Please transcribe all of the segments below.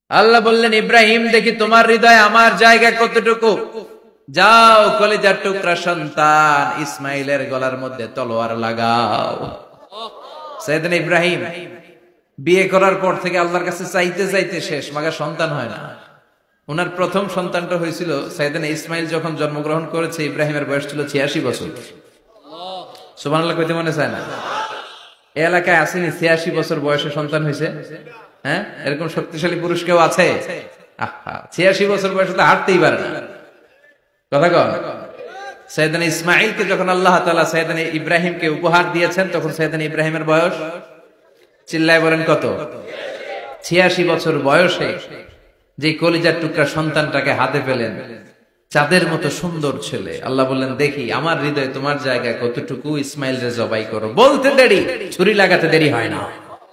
আল্লাহ বললেন, ইব্রাহিম দেখি তোমার হৃদয়ে আমার জায়গা কতটুকু, যাও কলিজার টুকরা সন্তান ইসমাইলের গলার মধ্যে তলোয়ার লাগাও। সাইয়েদনা ইব্রাহিম বিয়ে করার পর থেকে আল্লাহর কাছে চাইতে চাইতে শেষ, মাগা সন্তান হয় না। ওনার প্রথম সন্তানটা হয়েছিল সাইয়েদনা ইসমাইল যখন জন্মগ্রহণ করেছে, ইব্রাহিমের বয়স ছিল 86 বছর। সুবহানাল্লাহ কইতে মনে চায় না? এই এলাকায় আসেনি 86 বছর বয়সে সন্তান হয়েছে? হ্যাঁ, এরকম শক্তিশালী পুরুষ কেউ আছে? 86 বছর বয়সে তো হাঁটতেই পারে না। কথা কন। সাইয়েদনা ইসমাইলকে যখন আল্লাহ তাআলা সাইয়েদনা ইব্রাহিমকে উপহার দিয়েছেন, তখন সাইয়েদনা ইব্রাহিমের বয়স, চিল্লায় বলেন কত? 86 বছর বয়সে যে কলিজার টুকরা সন্তানটাকে হাতে পেলেন, চাঁদের মতো সুন্দর ছেলে। আল্লাহ বললেন, দেখি আমার হৃদয়ে তোমার জায়গায় কতটুকু, ইসমাইল রে জবাই করো। বলতে দেরি, ছুরি লাগাতে দেরি হয় না।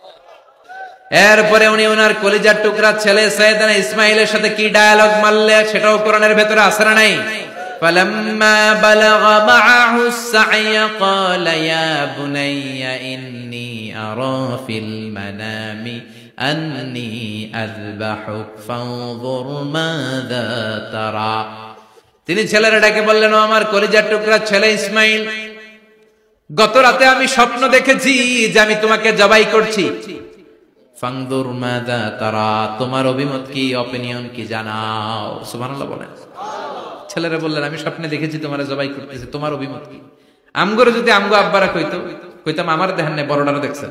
এরপরে উনি ওনার কলিজার টুকরা ছেলে সাইয়েদনা ইসমাইলের সাথে কি ডায়ালগ মারলে সেটাও কোরআনের ভেতরে আছে না নাই? فلما بلغ معه السعي قال يا بني إني أرى في المنام أني أذبحك فانظر ماذا ترى। তিনি ছেলের ডাকে বললেন, ও আমার কলিজার টুকরা ছেলে ইসমাইল, গত রাতে আমি স্বপ্ন দেখেছি যে আমি তোমাকে জবাই করছি। ফানজুর মাযা তারা, তোমার অভিমত কি, অপিনিয়ন কি জানাও। সুবহানাল্লাহ বলেন। ছেলেরা বললেন, আমি স্বপ্নে দেখেছি তোমারে জবাই করতেছি, তোমার অভিমত কি? আমগরে যদি আমগো আব্বারা কইতো, কইতাম আমার দেখেন না, বড়টারে দেখছেন।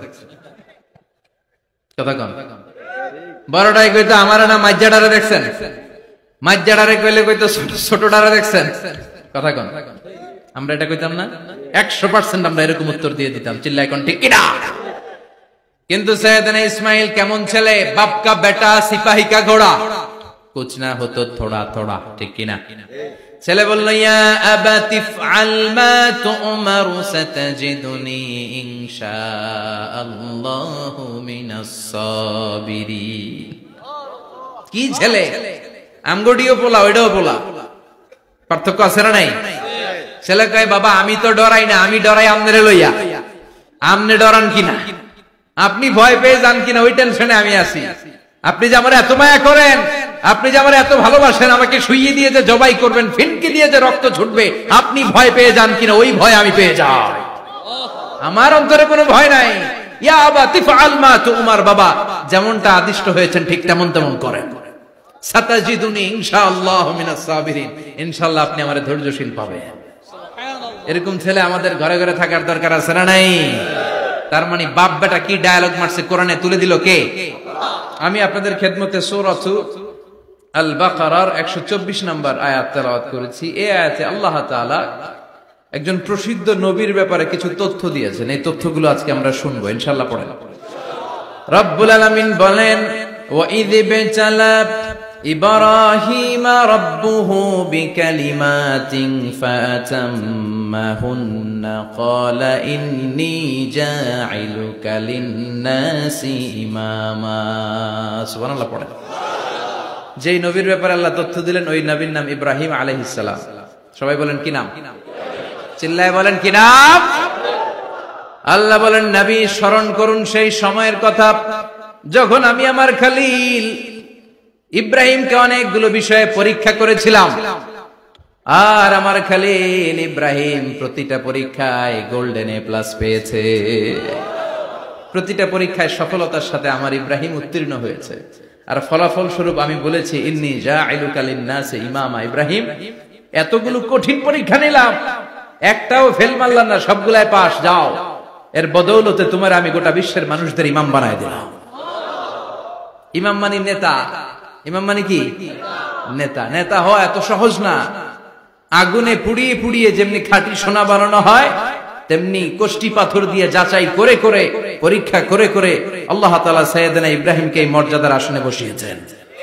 কথা কন। বড়টাই কইতো আমার না মাজ্জাডারে দেখছেন, মাজ্জাডারে কইলে কইতো ছোটটারে দেখছেন। কথা কন। আমরা এটা কইতাম না? 100% আমরা এরকম উত্তর দিয়ে দিতাম, চিল্লায় কোন ঠিক কিনা? কিন্তু সাইয়েদনা ইসমাইল কেমন ছেলে, বাপ কা বেটা সিপাহী কা ঘোড়া, কুছ না হতো থোড়া থোড়া, ঠিক কিনা? ছেলে বলল, ইয়া আবাতি ফআল মা তু'মারু সাতাজিদুনি ইনশাআল্লাহু মিনাস সাবিরিন। কি ছেলে, আমগডিও পোলা ওইটাও পোলা, পার্থক্য আছে না নাই? ছেলে কয়, বাবা আমি তো ডরাই না, আমি ডরাই আমনেরে লইয়া। আমনে ডরান কিনা, আপনি ভয় পেয়ে যান কিনা, ওই টেনশনে আমি আছি। আপনি যে আমার এত মায়া করেন, আপনি যে আমার এত ভালোবাসেন, আমাকে শুইয়ে দিয়ে যে জবাই করবেন, ফিনকি দিয়ে যে রক্ত ছুটবে, আপনি ভয় পেয়ে যান কিনা, ওই ভয় আমি পেয়ে যাই। আমার অন্তরে কোনো ভয় নাই। ইয়া আবাতি ফাআল মা তু'মার, বাবা যেমনটা আদিষ্ট হয়েছেন ঠিক তেমন তেমন করেন। সাতাজিদুনি ইনশাআল্লাহু মিনাস সাবিরিন, ইনশাআল্লাহ আপনি আমারে ধৈর্যশীল পাবেন। এরকম ছেলে আমাদের ঘরে ঘরে থাকার দরকার আছে না নাই? তার মানে বাপ বেটা কি ডায়ালগ মারছে, কোরআনে তুলে দিল কে? আমি আপনাদের খেদমতে সূরাত আল বাকারার 124 নম্বর আয়াত তেলাওয়াত করেছি। এই আয়াতে আল্লাহ তাআলা একজন প্রসিদ্ধ নবীর ব্যাপারে কিছু তথ্য দিয়েছেন। এই তথ্যগুলো আজকে আমরা শুনবো ইনশাআল্লাহ। পড়েন। রব্বুল আলামিন বলেন, ওয়া ইয বিতালা ইব্রাহিমা রাব্বুহু বিকালিমাতিন ফাতাম্মাহুন্না ক্বালা ইন্নী জাঈলুকা লিন-নাসি ইমামা। সুবহানাল্লাহ পড়েন। যেই নবীর ব্যাপারে আল্লাহ তথ্য দিলেন, ওই নবীর নাম ইব্রাহিম আলাইহিস সালাম। সবাই বলেন কি নাম? চিল্লায় বলেন কি নাম? আল্লাহ বলেন, নবী স্মরণ করুন সেই সময়ের কথা যখন আমি আমার খলিল ইব্রাহিমকে অনেকগুলো বিষয়ে পরীক্ষা করেছিলাম, আর আমার খলিল ইব্রাহিম প্রতিটা পরীক্ষায় গোল্ডেন এ প্লাস পেয়েছে। প্রতিটা পরীক্ষায় সফলতার সাথে আমার ইব্রাহিম উত্তীর্ণ হয়েছে। আর ফলাফল স্বরূপ আমি বলেছি, ইন্নী জাঈলুকা লিন-নাসি ইমামা। ইব্রাহিম, এতগুলো কঠিন পরীক্ষা নিলাম, একটাও ফেল মারলাম না, সবগুলাই পাস। যাও, এর বদৌলতে তোমার আমি গোটা বিশ্বের মানুষদের ইমাম বানায় দিলাম। ইমাম মানে নেতা। ইমাম মানে কি? নেতা। নেতা হওয়া এত সহজ না। আগুনে পুড়িয়ে পুড়িয়ে যেমনি খাঁটি সোনা বানানো হয়, তেমনি কষ্টি পাথর দিয়ে যাচাই করে করে, পরীক্ষা করে করে আল্লাহ তাআলা সাইয়েদনা ইব্রাহিমকে এই মর্যাদার আসনে বসিয়েছেন।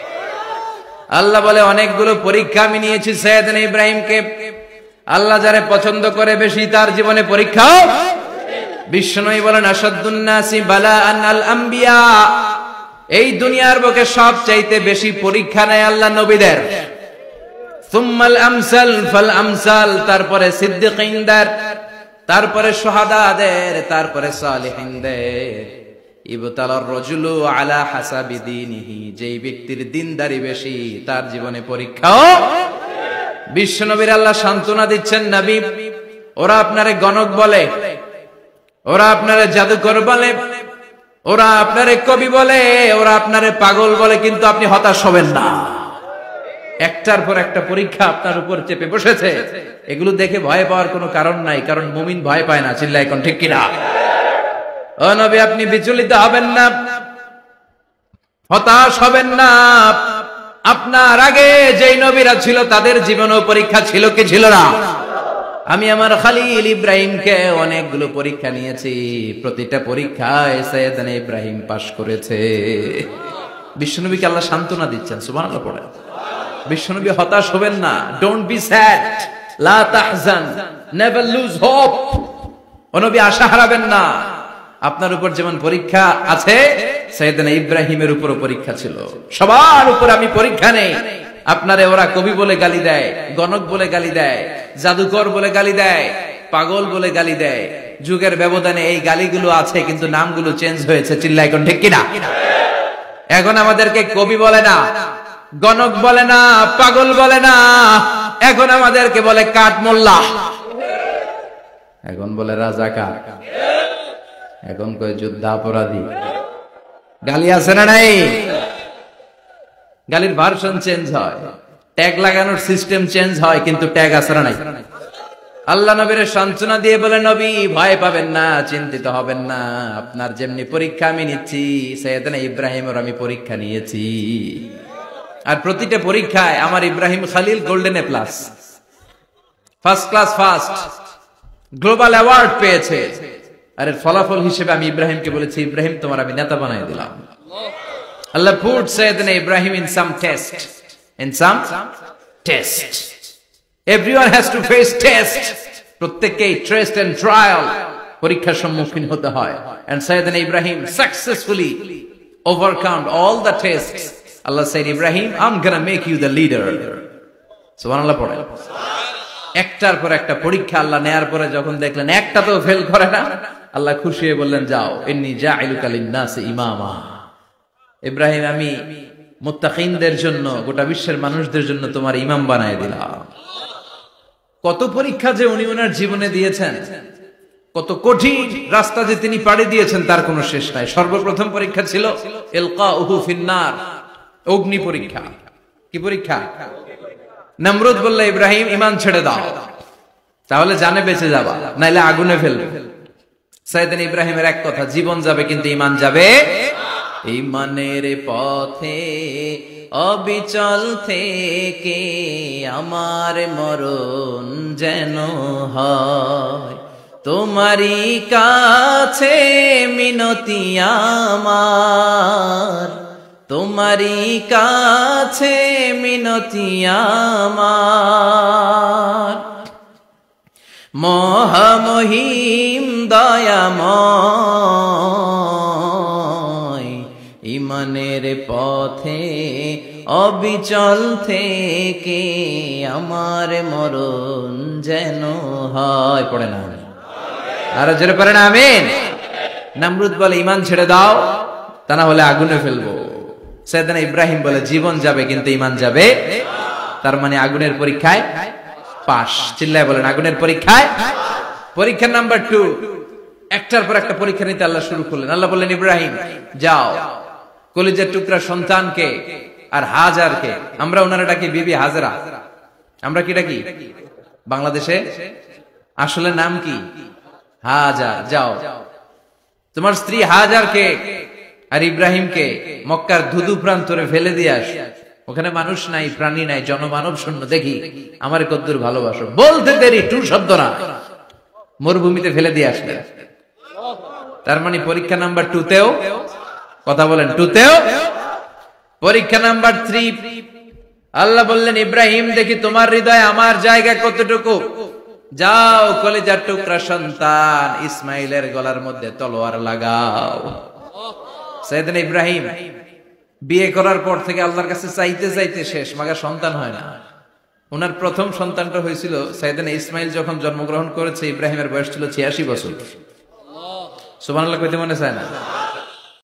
আল্লাহ বলে, অনেকগুলো পরীক্ষা আমি নিয়েছি সাইয়েদনা ইব্রাহিমকে। আল্লাহ যারে পছন্দ করে বেশি, তার জীবনে পরীক্ষাও। বিশ্বনবী বলেন, আশাদ্দুন নাসি বালাআন আল আম্বিয়া। এই দুনিয়ার বুকে সবচাইতে বেশি পরীক্ষা নেয় আল্লাহ নবীদের। সুম্মাল আমসাল ফাল আমসাল, তারপরে সিদ্দিকিনদের, তারপরে শুহাদাদের, তারপরে সালিহিনদের। ইবতালার রাজুলু আলা হাসাবি দীনিহি, যেই ব্যক্তির দিনদারি বেশি তার জীবনে পরীক্ষাও। বিশ্বনবীর আল্লাহ সান্ত্বনা দিচ্ছেন, নবী ওরা আপনারে গণক বলে, ওরা আপনারে জাদুকর বলে, ওরা আপনারে কবি বলে, ওরা আপনারে পাগল বলে, কিন্তু আপনি হতাশ হবেন না। একটার পর একটা পরীক্ষা আপনার উপর চেপে বসেছে, এগুলো দেখে ভয় পাওয়ার কোনো কারণ নাই, কারণ মুমিন ভয় পায় না। চিল্লায় এখন ঠিক কিনা? ও নবী, আপনি বিচলিত হবেন না, হতাশ হবেন না। আপনার আগে যেই নবীরা ছিল তাদের জীবনেও পরীক্ষা ছিল কি ছিল না? আমি আমার খলিল ইব্রাহিমকে অনেকগুলো পরীক্ষা নিয়েছি, প্রতিটা পরীক্ষায় সাইয়েদনা ইব্রাহিম পাশ করেছে। বিশ্বনবীকে আল্লাহ সান্ত্বনা দিচ্ছেন, সুবহানাল্লাহ পড়েন। বিশ্বনবী হতাশ হবেন না, ডোন্ট বি স্যাড, লা তাহজান, নেভার লুজ হোপ। ও নবী আশা হারাবেন না। আপনার উপর যেমন পরীক্ষা আছে, সাইয়েদনা ইব্রাহিমের উপরও পরীক্ষা ছিল। সবার উপর আমি পরীক্ষা নেই। আপনারে ওরা কবি বলে গালি দেয়, গণক বলে গালি দেয়, জাদুকর বলে গালি দেয়, পাগল বলে গালি দেয়। যুগের ব্যবধানে এই গালিগুলো আছে, কিন্তু নামগুলো চেঞ্জ হয়েছে। চিল্লায় এখন ঠিক কিনা? এখন আমাদেরকে কবি বলে না, গণক বলে না, পাগল বলে না, এখন আমাদেরকে বলে কাঠ মোল্লা, এখন বলে রাজাকার, এখন কয় যুদ্ধাপরাধী। গালি আছে না নাই? গালির ভার্সন চেঞ্জ হয়, ট্যাগ লাগানোর সিস্টেম চেঞ্জ হয়, কিন্তু ট্যাগ আছে না নাই? আল্লাহ নবীর সান্ত্বনা দিয়ে বলে, নবী ভয় পাবেন না, চিন্তিত হবেন না। আপনার যেমনি পরীক্ষা আমি নিচ্ছি, সাইয়েদনা ইব্রাহিমের আমি পরীক্ষা নিয়েছি। আর প্রতিটা পরীক্ষায় আমার Ibrahim Khalil golden A plus, first class first, global award পেয়েছে। আর এর ফলাফল হিসেবে আমি ইব্রাহিমকে বলেছি, ইব্রাহিম তোমার আমি নেতা বানাই দিলাম। Allah put Sayyidina Ibrahim in some test. In some test. Everyone has to face test. প্রত্যেককেই test and trial, পরীক্ষার সম্মুখীন হতে হয়। And Sayyidina Ibrahim successfully overcome all the tests. Allah said, Ibrahim, I'm gonna make you the leader. সুবহানাল্লাহ পড়েন। একটার পর একটা পরীক্ষা আল্লাহ নেয়ার পরে যখন দেখলেন একটা তো ফেল করে না, আল্লাহ খুশি হয়ে বললেন, যাও, ইন্নী জাইলুকা লিন-নাসি ইমামা। ইব্রাহিম, আমি মুত্তাকিনদের জন্য, গোটা বিশ্বের মানুষদের জন্য তোমার ইমাম বানায় দিলাম। কত পরীক্ষা যে উনি ওনার জীবনে দিয়েছেন, কত কঠিন রাস্তা যে তিনি পাড়ি দিয়েছেন, তার কোনো শেষ নাই। সর্বপ্রথম পরীক্ষা ছিল ইলকাউহু ফিন-নার, অগ্নি পরীক্ষা। কি পরীক্ষা? নমরুদ বলল, ইব্রাহিম ঈমান ছেড়ে দাও, তাহলে জানে বেঁচে যাবা, নাইলে আগুনে ফেলবে। সাইয়েদনা ইব্রাহিমের এক কথা, জীবন যাবে কিন্তু ঈমান যাবে। ঈমানের পথে অবিচল থেকে আমার মরণ যেন হয়, তোমারই কাছে মিনতি আমার, তোমারই কাছে মিনতি আমার। মহামহিম দয়াময়, ঈমানের পথে অবিচল থেকে আমার মরণ যেন হয়। পড়ে না? আরো জোরে পড়ে না? আমিন। নমরুদ বলে, ঈমান ছেড়ে দাও, তা না হলে আগুনে ফেলবো। সাইয়েদনা ইব্রাহিম বলে, জীবন যাবে কিন্তু ঈমান যাবে। তার মানে আগুনের পরীক্ষায় পাস। চিল্লায় বলেন, আগুনের পরীক্ষায়। পরীক্ষা নাম্বার 2, একটার পর একটা পরীক্ষা নিতে আল্লাহ শুরু করলেন। আল্লাহ বললেন, ইব্রাহিম যাও, কলিজার টুকরা সন্তানকে আর হাজারকে, আমরা ওনারা ডাকি বিবি হাজরা, আমরা কি ডাকি বাংলাদেশে? আসলে নাম কি? হাজার। যাও, তোমার স্ত্রী হাজারকে আর ইব্রাহিমকে মক্কার ধুধু প্রান্তরে ফেলে দিয়ে আস। ওখানে মানুষ নাই, প্রাণী নাই, জনমানব শূন্য, দেখি আমার কদ্দুর ভালোবাসো। বলতে দেরি, টু শব্দ না, মরুভূমিতে ফেলে দিয়ে আসলে। তার মানে পরীক্ষা নাম্বার 2তেও, কথা বলেন, 2তেও। পরীক্ষা নাম্বার 3, আল্লাহ বললেন, ইব্রাহিম দেখি তোমার হৃদয়ে আমার জায়গা কতটুকু। যাও, কলিজার টুকরা সন্তান ইসমাইলের গলার মধ্যে তলোয়ার লাগাও। সাইয়েদনা ইব্রাহিম বিয়ে করার পর থেকে আল্লাহর কাছে চাইতে চাইতে শেষ, মাগা সন্তান হয় না। ওনার প্রথম সন্তানটা হয়েছিল সাইয়েদনা ইসমাইল যখন জন্মগ্রহণ করেছে, ইব্রাহিমের বয়স ছিল 86 বছর। সুবহানাল্লাহ কইতে মনে চায় না?